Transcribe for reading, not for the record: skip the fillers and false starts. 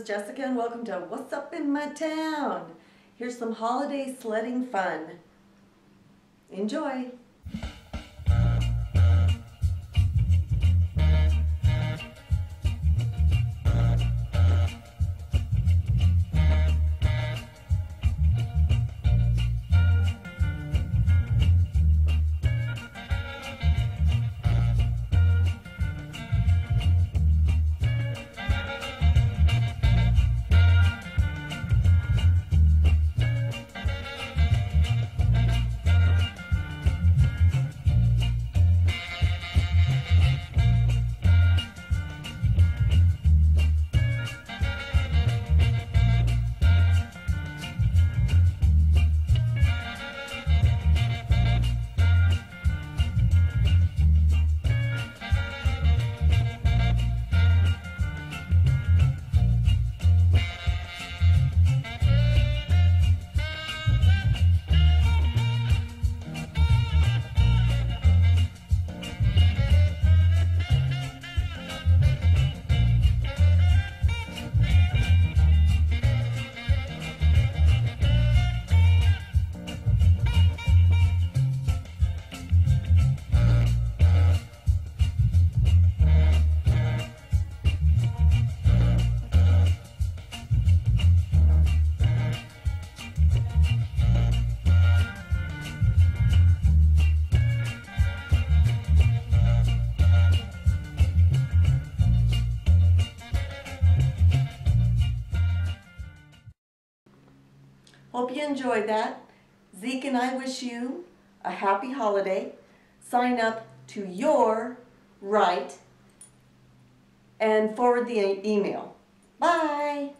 Jessica and welcome to What's Up in My Town. Here's some holiday sledding fun. Enjoy! Hope you enjoyed that. Zeke and I wish you a happy holiday. Sign up to your right and forward the email. Bye!